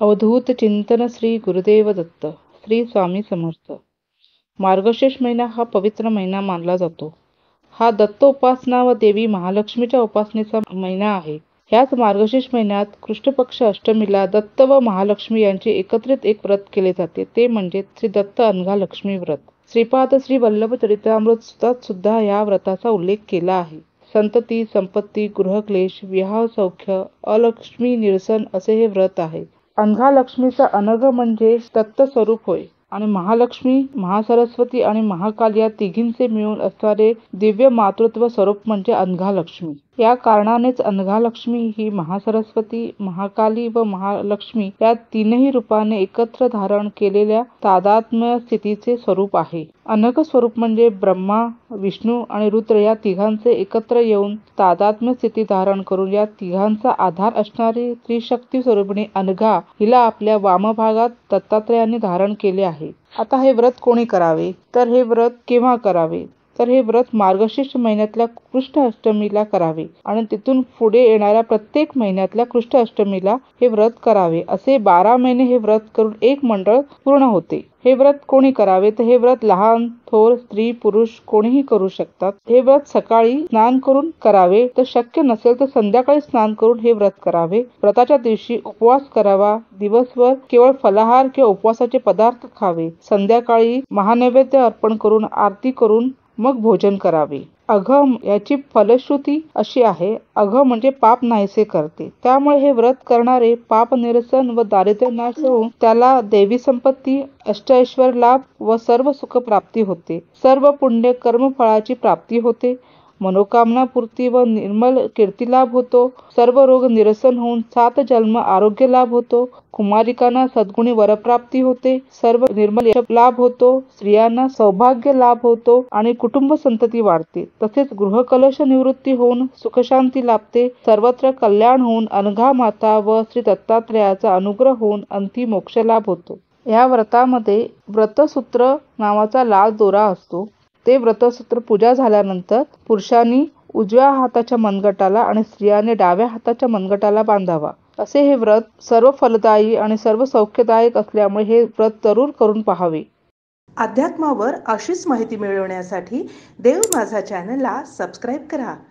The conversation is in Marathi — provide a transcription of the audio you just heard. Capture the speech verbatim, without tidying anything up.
अवधूत चिंतन श्री गुरुदेव दत्त. श्री स्वामी समर्थ. मार्गशीर्ष महिना हा पवित्र महिना मानला जातो. हा दत्त उपासना व देवी महालक्ष्मीच्या उपासनेचा महिना आहे. ह्याच मार्गशीर्ष महिन्यात कृष्ण पक्ष अष्टमीला दत्त व महालक्ष्मी यांचे एकत्रित एक व्रत केले जाते, ते म्हणजे श्री दत्त अनघा लक्ष्मी व्रत. श्रीपाद श्री वल्लभ चरित्रामृतात सुद्धा या व्रताचा उल्लेख केला आहे. संतती, संपत्ती, गृहक्लेश, विवाह सौख्य, अलक्ष्मी निरसन असे हे व्रत आहे. अनघा लक्ष्मीचा अनघ म्हणजे दत्त स्वरूप होय आणि महालक्ष्मी, महासरस्वती आणि महाकाल या तिघींचे मिळून असणारे दिव्य मातृत्व स्वरूप म्हणजे अनघा लक्ष्मी. या कारणानेच अनघा लक्ष्मी ही महासरस्वती, महाकाली व महालक्ष्मी या तीनही रूपाने एकत्र धारण केलेल्या तादात्म्य स्थितीचे स्वरूप आहे. अनघ स्वरूप म्हणजे ब्रह्मा, विष्णू आणि रुद्र या तिघांचे एकत्र येऊन तादात्म्य स्थिती धारण करून या तिघांचा आधार असणारी त्रिशक्ती स्वरूपिणी अनघा हिला आपल्या वामभागात दत्तात्रयाने धारण केले आहे. आता हे व्रत कोणी करावे? तर हे व्रत केव्हा करावे? तर हे व्रत मार्गशीर्ष महिन्यातल्या कृष्ण अष्टमीला करावे आणि तिथून पुढे येणाऱ्या प्रत्येक महिन्यातल्या कृष्ण अष्टमीला हे व्रत करावे. असे बारा महिने हे व्रत करून एक मंडळ पूर्ण होते. हे व्रत कोणी करावे? तर हे व्रत लहान थोर, स्त्री पुरुष कोणीही करू शकतात. हे व्रत सकाळी स्नान करून करावे, तर शक्य नसेल तर संध्याकाळी स्नान करून हे व्रत करावे. व्रताच्या दिवशी उपवास करावा. दिवसभर केवळ फलाहार किंवा उपवासाचे पदार्थ खावे. संध्याकाळी महानैवेद्य अर्पण करून आरती करून मग भोजन करावे. अघ याची फलश्रुती अशी आहे, अघ म्हणजे पाप नाहीसे करते. त्यामुळे हे व्रत करणारे पाप निरसन व दारिद्र्य नाश होऊन त्याला देवी संपत्ती, अष्टऐश्वर लाभ व सर्व सुख प्राप्ती होते. सर्व पुण्य कर्म फळाची प्राप्ती होते. मनोकामना पूर्ती व निर्मल कीर्ती लाभ होतो. सर्व रोग निरसन होऊन सात जन्म आरोग्य लाभ होतो. कुमारिकांना सद्गुणी वरप्राप्ती होते. सर्व निर्मल यश लाभ होतो. स्त्रियांना सौभाग्य लाभ होतो आणि कुटुंब संतती वाढते. तसेच गृहकलश निवृत्ती होऊन सुखशांती लाभते. सर्वत्र कल्याण होऊन अनघा माता व श्री दत्तात्रयाचा अनुग्रह होऊन अंती मोक्ष लाभ होतो. या व्रतामध्ये व्रतसूत्र नावाचा लाल दोरा असतो. ते व्रतसूत्र पूजा झाल्यानंतर पुरुषांनी उजव्या हाताच्या मनगटाला आणि स्त्रियांनी डाव्या हाताच्या मनगटाला बांधावा. असे हे व्रत सर्व फलदायी आणि सर्व सौख्यदायक असल्यामुळे हे व्रत जरूर करून पाहावे. अध्यात्मावर अशीच माहिती मिळवण्यासाठी देव माझा चॅनलला सबस्क्राईब करा.